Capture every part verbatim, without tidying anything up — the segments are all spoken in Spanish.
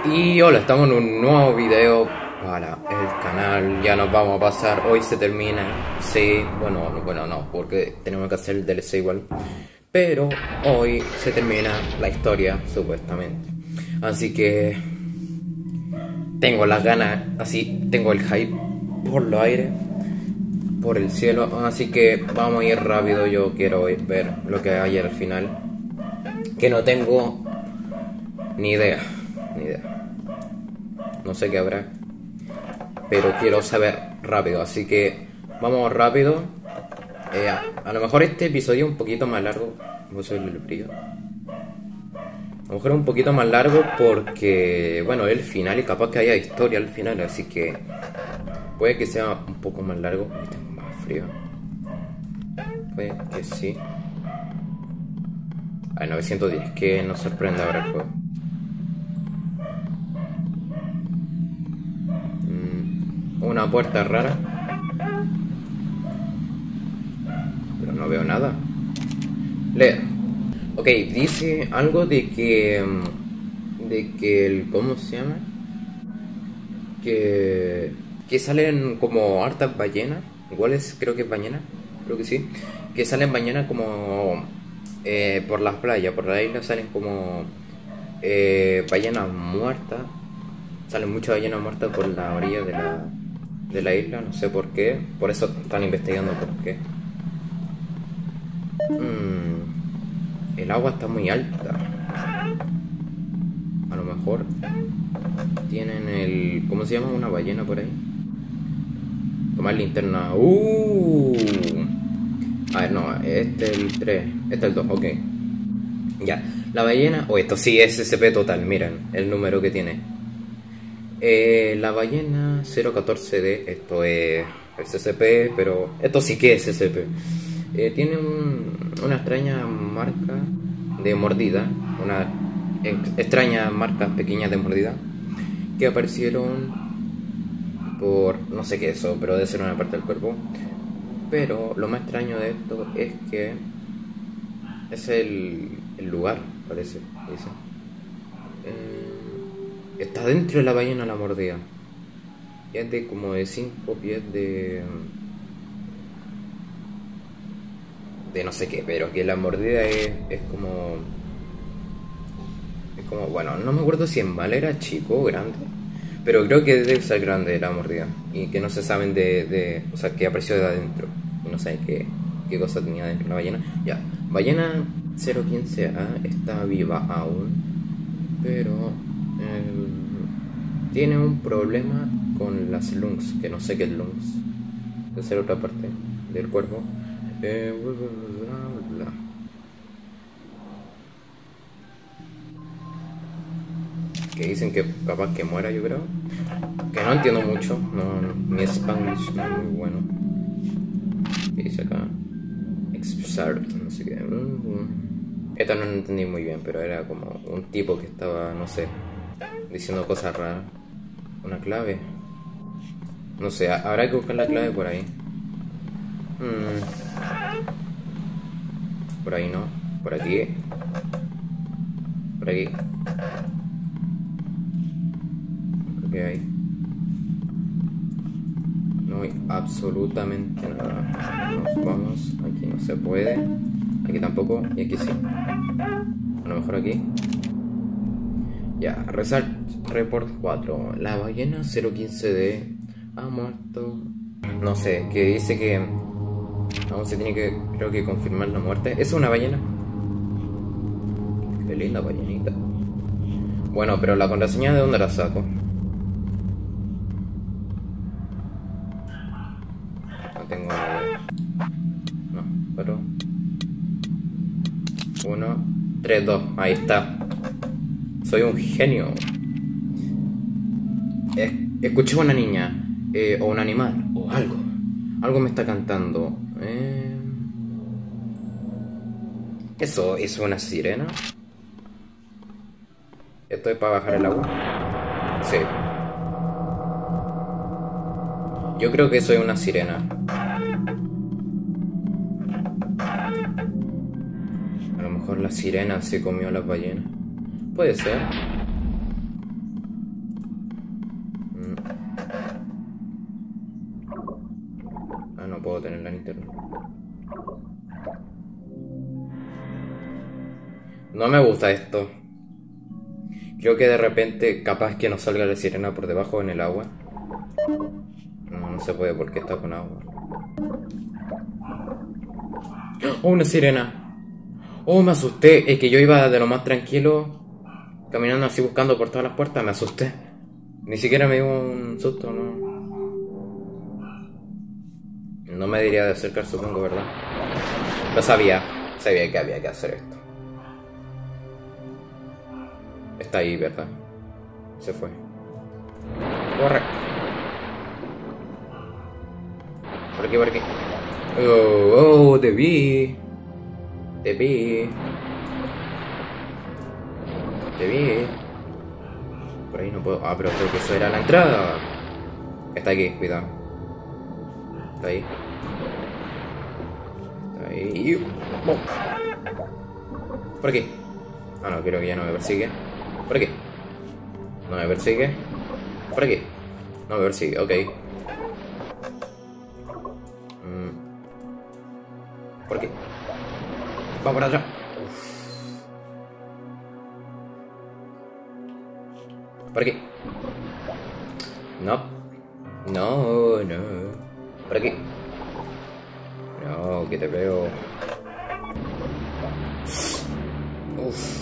Y hola, estamos en un nuevo video para el canal. Ya nos vamos a pasar, hoy se termina. Sí, bueno, no, bueno no, porque tenemos que hacer el D L C igual. Pero hoy se termina la historia, supuestamente. Así que tengo las ganas, así, tengo el hype por los aires, por el cielo. Así que vamos a ir rápido, yo quiero ver lo que hay al final, que no tengo ni idea, ni idea. No sé qué habrá, pero quiero saber rápido, así que vamos rápido. Eh, a, a lo mejor este episodio es un poquito más largo. Voy a subirle el brillo. A lo mejor es un poquito más largo porque, bueno, es el final y capaz que haya historia al final, así que puede que sea un poco más largo. Y tengo más frío. Puede que sí. A ver, novecientos diez, que nos sorprende ahora el juego. Una puerta rara, pero no veo nada. Lea. Ok, dice algo de que de que el, ¿cómo se llama? Que que salen como hartas ballenas. Igual es, creo que es ballena, creo que sí. Que salen ballenas como eh, por las playas, por la isla salen como eh, ballenas muertas. Salen muchas ballenas muertas por la orilla de la de la isla, no sé por qué. Por eso están investigando por qué. Mm, el agua está muy alta. A lo mejor tienen el, ¿cómo se llama? Una ballena por ahí. Tomar linterna. Uh. A ver, no, este es el tres. Este es el dos, ok. Ya, la ballena. Oh, esto sí es S C P total, miren el número que tiene. Eh, la ballena cero catorce D, esto es S C P, pero esto sí que es S C P. Eh, tiene un, una extraña marca de mordida, una ex, extraña marca pequeña de mordida que aparecieron por no sé qué eso, pero debe ser una parte del cuerpo. Pero lo más extraño de esto es que es el, el lugar, parece, dice. Eh, Está dentro de la ballena la mordida. Y es de como de cinco pies de... De no sé qué, pero que la mordida es, es como... Es como, bueno, no me acuerdo si en bala era chico o grande. Pero creo que debe ser grande la mordida. Y que no se saben de... de o sea, que apareció de adentro. Y no saben qué, qué cosa tenía dentro la ballena. Ya, ballena cero quince A está viva aún. Pero... Eh, tiene un problema con las lungs, que no sé qué es lungs, debe ser otra parte del cuerpo. Eh, bla, bla, bla. Que dicen que capaz que muera, yo creo. Que no entiendo mucho, no, no, mi Spanish no es muy bueno. ¿Qué dice acá? Expulsar, no sé qué. Esta no lo entendí muy bien, pero era como un tipo que estaba, no sé, diciendo cosas raras. Una clave. No sé, habrá que buscar la clave por ahí. Hmm. Por ahí no. Por aquí. Por aquí. Creo que hay. No hay absolutamente nada. Nos vamos. Aquí no se puede. Aquí tampoco. Y aquí sí. A lo mejor aquí. Ya, Result Report cuatro. La ballena cero quince D ha muerto. No sé, que dice que aún se tiene que, creo que confirmar la muerte. ¿Es una ballena? Qué linda ballenita. Bueno, pero la contraseña, ¿de dónde la saco? No tengo idea. No, pero uno, tres, dos, ahí está. Soy un genio. Escuché a una niña, eh, o un animal, o algo. Algo me está cantando. Eh... ¿Eso es una sirena? ¿Esto es para bajar el agua? Sí. Yo creo que soy una sirena. A lo mejor la sirena se comió a las ballenas. Puede ser. puedo tener la linterna. No me gusta esto. Creo que de repente capaz que nos salga la sirena por debajo en el agua. No, no se puede porque está con agua. ¡Oh, una sirena! ¡Oh, me asusté! Es que yo iba de lo más tranquilo, caminando así buscando por todas las puertas, me asusté. Ni siquiera me dio un susto, no. No me diría de acercar, supongo, ¿verdad? Lo sabía, sabía que había que hacer esto. Está ahí, ¿verdad? Se fue. Corre. Por aquí, por aquí. Oh, oh, te vi. Te vi. Te vi. Por ahí no puedo. Ah, pero creo que eso era la entrada. Está aquí, cuidado. Está ahí. Está ahí. Oh. Por aquí. Ah, no, creo que ya no me persigue. Por aquí. No me persigue. Por aquí. No me persigue, ok. Mm. Por aquí. Va por atrás. Uf. Por aquí. No. No, no. Por aquí. No, que te veo. Uff.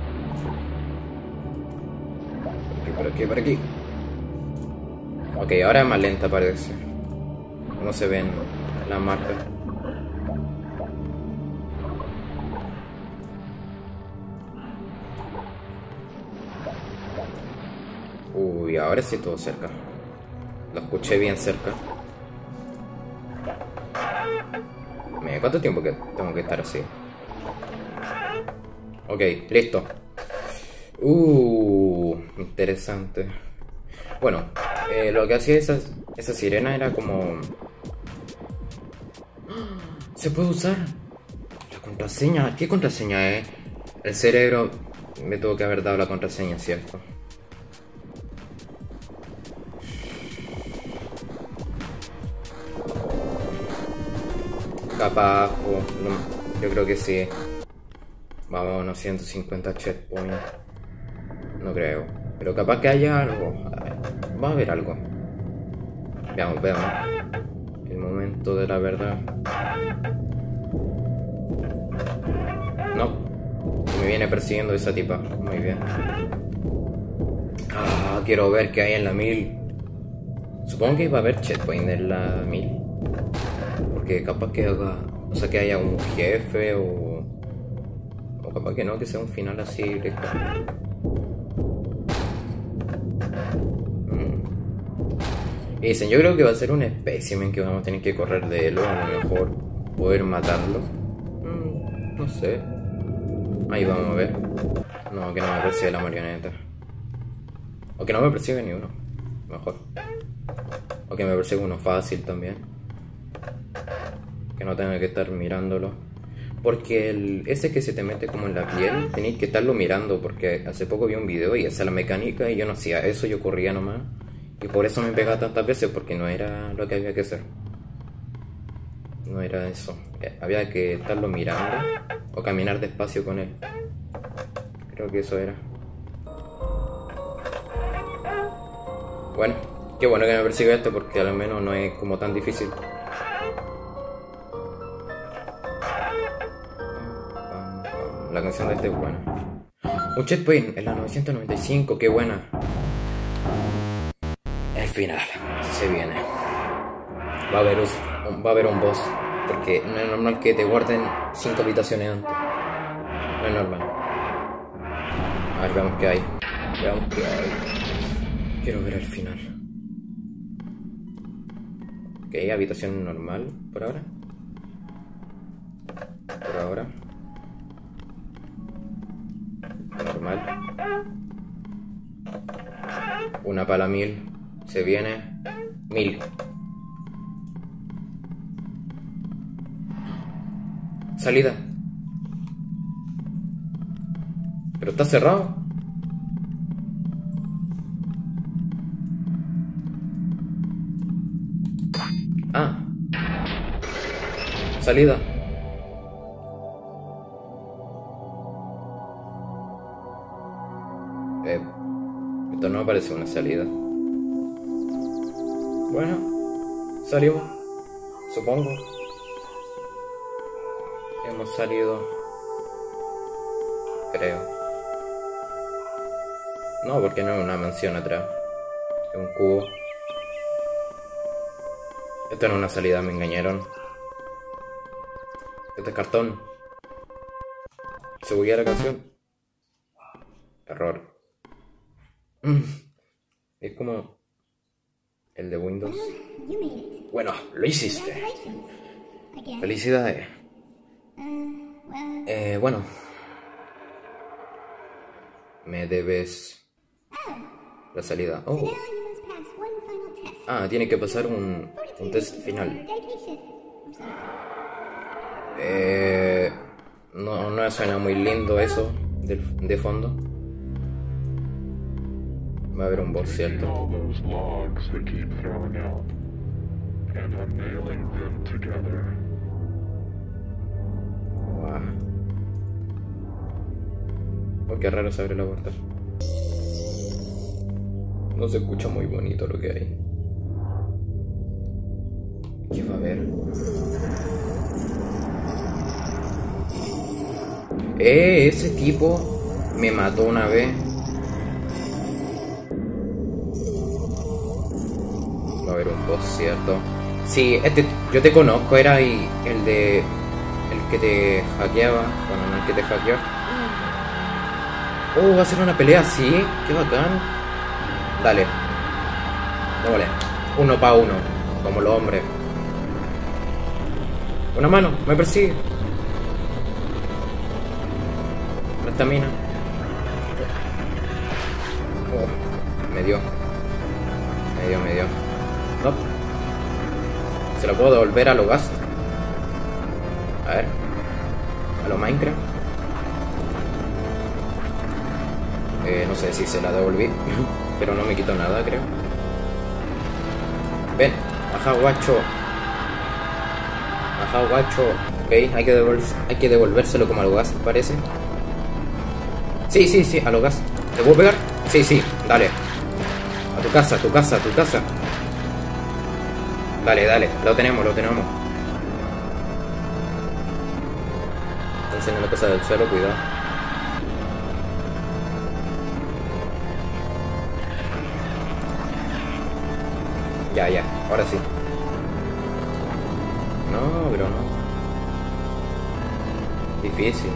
Por aquí, por aquí. Ok, ahora es más lenta parece. No se ven las marcas. Uy, ahora sí todo cerca. Lo escuché bien cerca. Mira, ¿cuánto tiempo que tengo que estar así? Ok, listo. Uh, interesante. Bueno, eh, lo que hacía esa, esa sirena era como... ¿Se puede usar? La contraseña. ¿Qué contraseña es? El cerebro me tuvo que haber dado la contraseña, ¿cierto? Capaz, oh, no, yo creo que sí. Vamos a unos ciento cincuenta checkpoints. No creo. Pero capaz que haya algo. A ver, va a haber algo. Veamos, veamos. El momento de la verdad. No. Me viene persiguiendo esa tipa. Muy bien. Ah, quiero ver qué hay en la mil. Supongo que va a haber checkpoint en la mil. Porque capaz que haga. O sea, que haya un jefe o. O capaz que no, que sea un final así directo. Y dicen, yo creo que va a ser un espécimen que vamos a tener que correr de él, o a lo mejor poder matarlo. Mm, no sé. Ahí vamos a ver. No, que no me persigue la marioneta. O que no me persigue ni uno. Mejor. O que me persigue uno fácil también. Que no tenga que estar mirándolo. Porque el, ese que se te mete como en la piel, tenéis que estarlo mirando. Porque hace poco vi un video y esa es la mecánica y yo no hacía eso, yo corría nomás. Y por eso me pegaba tantas veces, porque no era lo que había que hacer. No era eso. Había que estarlo mirando o caminar despacio con él. Creo que eso era. Bueno, qué bueno que me persiga esto porque al menos no es como tan difícil. La canción de este es buena. Un checkpoint en la novecientos noventa y cinco, qué buena. El final, se viene. Va a haber un, va a haber un boss. Porque no es normal que te guarden cinco habitaciones antes. No es normal. A ver, veamos qué hay. Veamos qué hay. Quiero ver el final. Ok, habitación normal por ahora. Por ahora. Normal. Una pala mil. Se viene. Mil. Salida. Pero está cerrado. Ah. Salida. Eh, esto no me parece una salida. Bueno, salimos, supongo. Hemos salido, creo. No, porque no es una mansión atrás. Es un cubo. Esto no es una salida, me engañaron. Este es cartón. ¿Se buguea la canción? Error. Es como el de Windows. Bueno, lo hiciste. Felicidades. Eh, bueno. Me debes la salida. Oh. Ah, tiene que pasar un, un test final. Eh, no, no suena muy lindo eso de, de fondo. Va a haber un boss, ¿cierto? Wow. Oh, qué raro se abre la puerta. No se escucha muy bonito lo que hay. ¿Qué va a haber? Eh, ese tipo me mató una vez. Va a haber un boss, ¿cierto? Sí, este yo te conozco, era y el de... el que te hackeaba. Bueno, no el que te hackeó. Oh, va a ser una pelea, sí, qué bacán. Dale. Démosle. Uno pa' uno, como los hombres. Una mano, me persigue. La estamina. Oh, me dio. Me dio, me dio. No. Se lo puedo devolver a lo Gast. A ver. A lo Minecraft. Eh, no sé si se la devolví. Pero no me quitó nada, creo. Ven. Ajá, guacho. Ajá, guacho. Ok, hay que, devolver, hay que devolvérselo como a lo Gast, parece. Sí, sí, sí, a lo Gast. ¿Te puedo pegar? Sí, sí, dale. A tu casa, a tu casa, a tu casa. Dale, dale, lo tenemos, lo tenemos. Entonces en la casa del suelo, cuidado. Ya, ya, ahora sí. No, pero no. Difícil.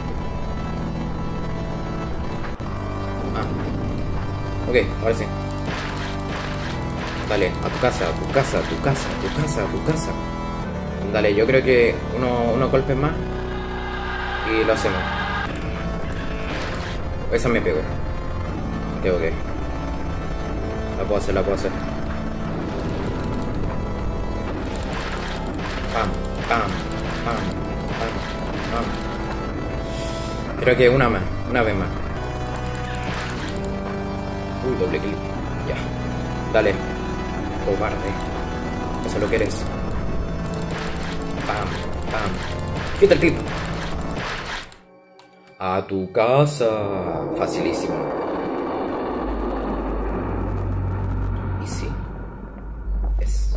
Ah. Ok, ahora sí. Dale, a tu casa, a tu casa, a tu casa, a tu casa, a tu casa. Dale, yo creo que uno, unos golpes más y lo hacemos. Esa me pegó. Ok, ok. La puedo hacer, la puedo hacer. Pam, pam, pam, pam, pam. Creo que una más, una vez más. Uy, doble clic. Ya. Dale. Cobarde. Eso es lo que eres. Pam, pam. Quita el tip. A tu casa. Facilísimo. Y sí. Es.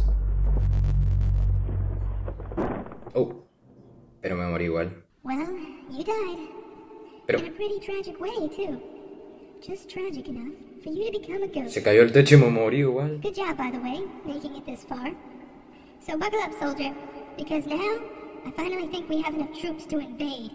Oh. Pero me morí igual. Well, you died. Pero In a pretty tragic way, too. Just tragic enough for you to become a ghost. se cayó el techo y me morí igual. Good job, by the way, making it this far. So buckle up, soldier, because now I finally think we have enough troops to invade.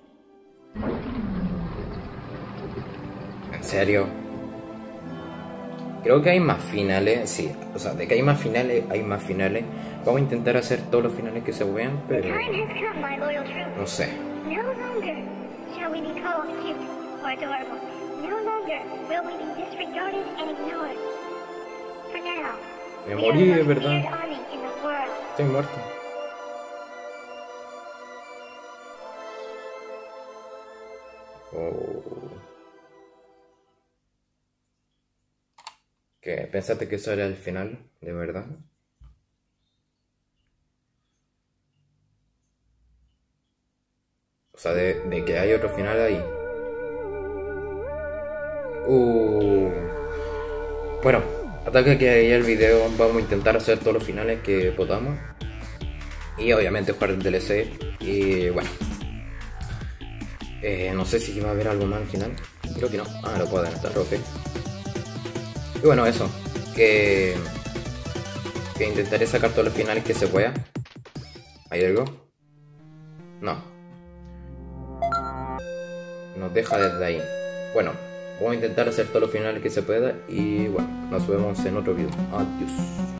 ¿En serio? Creo que hay más finales, sí. O sea, de que hay más finales, hay más finales. Vamos a intentar hacer todos los finales que se puedan, The pero time has come, my loyal troops. no sé. No longer shall we be called cute or adorable. No longer will we be disregarded and ignored. For now, Me we morí, are es the most verdad. feared army in the world. Estoy muerto. Oh. ¿Qué? ¿Pensaste que eso era el final? ¿De verdad? sea, de, de que hay otro final ahí. Uh. Bueno, hasta que aquí el video vamos a intentar hacer todos los finales que podamos. Y obviamente jugar el D L C. Y bueno. Eh, no sé si va a haber algo más al final. Creo que no. Ah, lo puedo adelantar, ok. Y bueno, eso. Que... Que intentaré sacar todos los finales que se pueda. ¿Hay algo? No. Nos deja desde ahí. Bueno, voy a intentar hacer todos los finales que se pueda. Y bueno, nos vemos en otro video. Adiós.